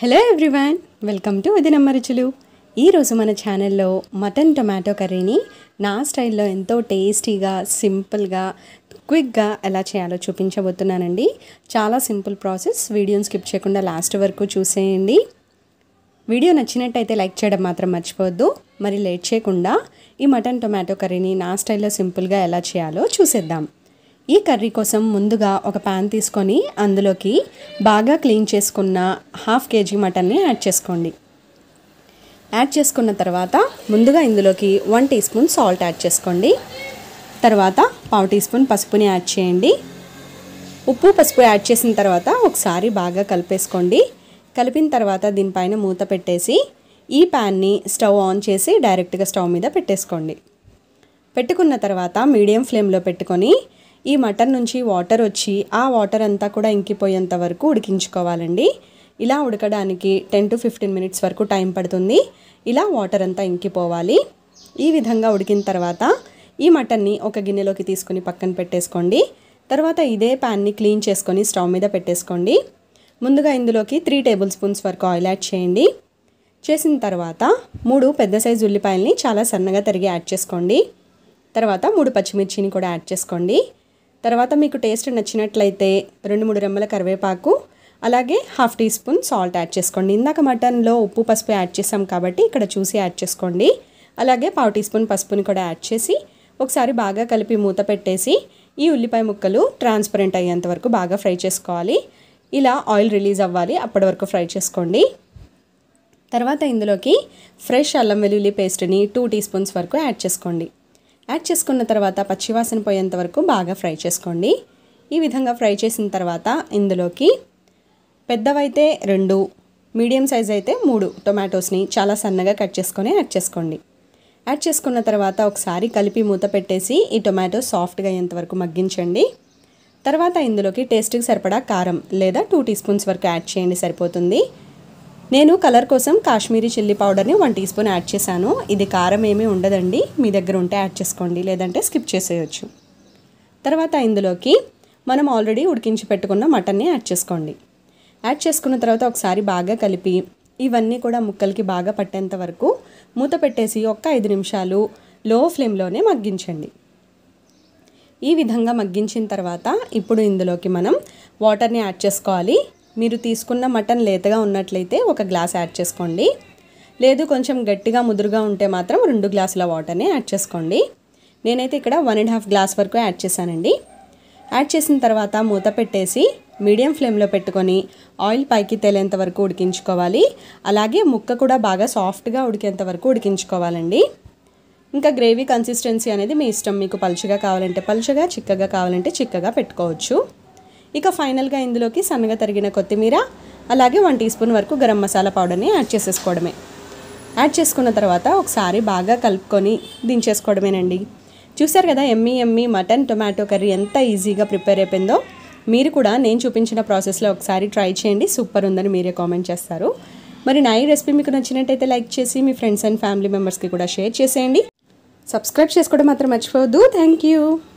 Hello everyone, welcome to వదినమ్మ రుచులు. ఈరోజు మన ఛానల్లో మటన్ టొమాటో కర్రీని నా స్టైల్లో ఎంతో టేస్టీగా, సింపుల్గా, క్విక్గా ఎలా చేయాలో చూపించబోతున్నానండి. చాలా సింపుల్ ప్రాసెస్. వీడియోని స్కిప్ చేయకుండా లాస్ట్ వరకు చూసేయండి. వీడియో నచ్చినట్టయితే లైక్ చేయడం మాత్రం మర్చిపోవద్దు. మరి లేట్ చేయకుండా ఈ మటన్ టొమాటో కర్రీని నా స్టైల్లో సింపుల్గా ఎలా చేయాలో చూసేద్దాం. ఈ కర్రీ కోసం ముందుగా ఒక ప్యాన్ తీసుకొని అందులోకి బాగా క్లీన్ చేసుకున్న 1/2 kg మటన్ని యాడ్ చేసుకోండి. యాడ్ చేసుకున్న తర్వాత ముందుగా ఇందులోకి 1 టీ స్పూన్ సాల్ట్ యాడ్ చేసుకోండి. తర్వాత 1/2 టీ స్పూన్ పసుపుని యాడ్ చేయండి. ఉప్పు పసుపు యాడ్ చేసిన తర్వాత ఒకసారి బాగా కలిపేసుకోండి. కలిపిన తర్వాత దీనిపైన మూత పెట్టేసి ఈ ప్యాన్ని స్టవ్ ఆన్ చేసి డైరెక్ట్గా స్టవ్ మీద పెట్టేసుకోండి. పెట్టుకున్న తర్వాత మీడియం ఫ్లేమ్లో పెట్టుకొని ఈ మటన్ నుంచి వాటర్ వచ్చి ఆ వాటర్ అంతా కూడా ఇంకిపోయేంత వరకు ఉడికించుకోవాలండి. ఇలా ఉడకడానికి 10 to 15 minutes వరకు టైం పడుతుంది. ఇలా వాటర్ అంతా ఇంకిపోవాలి. ఈ విధంగా ఉడికిన తర్వాత ఈ మటన్ని ఒక గిన్నెలోకి తీసుకొని పక్కన పెట్టేసుకోండి. తర్వాత ఇదే ప్యాన్ని క్లీన్ చేసుకొని స్టవ్ మీద పెట్టేసుకోండి. ముందుగా ఇందులోకి 3 టేబుల్ స్పూన్స్ వరకు ఆయిల్ యాడ్ చేయండి. చేసిన తర్వాత 3 పెద్ద సైజు ఉల్లిపాయల్ని చాలా సన్నగా తరిగి యాడ్ చేసుకోండి. తర్వాత 3 పచ్చిమిర్చిని కూడా యాడ్ చేసుకోండి. తర్వాత మీకు టేస్ట్ నచ్చినట్లయితే 2-3 రెమ్మల కరివేపాకు, అలాగే 1/2 టీ స్పూన్ సాల్ట్ యాడ్ చేసుకోండి. ఇందాక మటన్లో ఉప్పు పసుపు యాడ్ చేసాం కాబట్టి ఇక్కడ చూసి యాడ్ చేసుకోండి. అలాగే 1/2 టీ స్పూన్ పసుపుని కూడా యాడ్ చేసి ఒకసారి బాగా కలిపి మూత పెట్టేసి ఈ ఉల్లిపాయ ముక్కలు ట్రాన్స్పరెంట్ అయ్యేంత వరకు బాగా ఫ్రై చేసుకోవాలి. ఇలా ఆయిల్ రిలీజ్ అవ్వాలి, అప్పటి వరకు ఫ్రై చేసుకోండి. తర్వాత ఇందులోకి ఫ్రెష్ అల్లం వెల్లుల్లి పేస్ట్ని 2 టీ స్పూన్స్ వరకు యాడ్ చేసుకోండి. యాడ్ చేసుకున్న తర్వాత పచ్చివాసన పోయేంత వరకు బాగా ఫ్రై చేసుకోండి. ఈ విధంగా ఫ్రై చేసిన తర్వాత ఇందులోకి పెద్దవైతే 2, మీడియం సైజ్ అయితే 3 టొమాటోస్ని చాలా సన్నగా కట్ చేసుకొని యాడ్ చేసుకోండి. యాడ్ చేసుకున్న తర్వాత ఒకసారి కలిపి మూత పెట్టేసి ఈ టొమాటో సాఫ్ట్గా అయ్యేంత వరకు మగ్గించండి. తర్వాత ఇందులోకి టేస్ట్కి సరిపడా కారం లేదా 2 టీ స్పూన్స్ వరకు యాడ్ చేయండి, సరిపోతుంది. నేను కలర్ కోసం కాశ్మీరీ చిల్లీ పౌడర్ని 1 టీ స్పూన్ యాడ్ చేశాను. ఇది కారం ఏమీ ఉండదండి, మీ దగ్గర ఉంటే యాడ్ చేసుకోండి, లేదంటే స్కిప్ చేసేయచ్చు. తర్వాత ఇందులోకి మనం ఆల్రెడీ ఉడికించి పెట్టుకున్న మటన్ని యాడ్ చేసుకోండి. యాడ్ చేసుకున్న తర్వాత ఒకసారి బాగా కలిపి ఇవన్నీ కూడా ముక్కలకి బాగా పట్టేంత వరకు మూత పెట్టేసి ఒక 5 నిమిషాలు లో ఫ్లేమ్లోనే మగ్గించండి. ఈ విధంగా మగ్గించిన తర్వాత ఇప్పుడు ఇందులోకి మనం వాటర్ని యాడ్ చేసుకోవాలి. మీరు తీసుకున్న మటన్ లేతగా ఉన్నట్లయితే 1 గ్లాస్ యాడ్ చేసుకోండి. లేదు కొంచెం గట్టిగా ముదురుగా ఉంటే మాత్రం 2 గ్లాసుల వాటర్ని యాడ్ చేసుకోండి. నేనైతే ఇక్కడ 1.5 గ్లాస్ వరకు యాడ్ చేశానండి. యాడ్ చేసిన తర్వాత మూత పెట్టేసి మీడియం ఫ్లేమ్లో పెట్టుకొని ఆయిల్ పైకి తేలేంత వరకు ఉడికించుకోవాలి. అలాగే ముక్క కూడా బాగా సాఫ్ట్గా ఉడికేంత వరకు ఉడికించుకోవాలండి. ఇంకా గ్రేవీ కన్సిస్టెన్సీ అనేది మీ ఇష్టం. మీకు పలుచగా కావాలంటే పలుచగా, చిక్కగా కావాలంటే చిక్కగా పెట్టుకోవచ్చు. ఇక ఫైనల్గా ఇందులోకి సన్నగా తరిగిన కొత్తిమీర, అలాగే 1 టీ స్పూన్ వరకు గరం మసాలా పౌడర్ని యాడ్ చేసేసుకోవడమే. యాడ్ చేసుకున్న తర్వాత ఒకసారి బాగా కలుపుకొని దించేసుకోవడమేనండి. చూసారు కదా ఎమ్మీ మటన్ టొమాటో కర్రీ ఎంత ఈజీగా ప్రిపేర్ అయిపోయిందో. మీరు కూడా నేను చూపించిన ప్రాసెస్లో ఒకసారి ట్రై చేయండి, సూపర్ ఉందని మీరే కామెంట్ చేస్తారు. మరి నా ఈ రెసిపీ మీకు నచ్చినట్టయితే లైక్ చేసి మీ ఫ్రెండ్స్ అండ్ ఫ్యామిలీ మెంబర్స్కి కూడా షేర్ చేసేయండి. సబ్స్క్రైబ్ చేసుకోవడం మాత్రం మర్చిపోవద్దు. Thank you.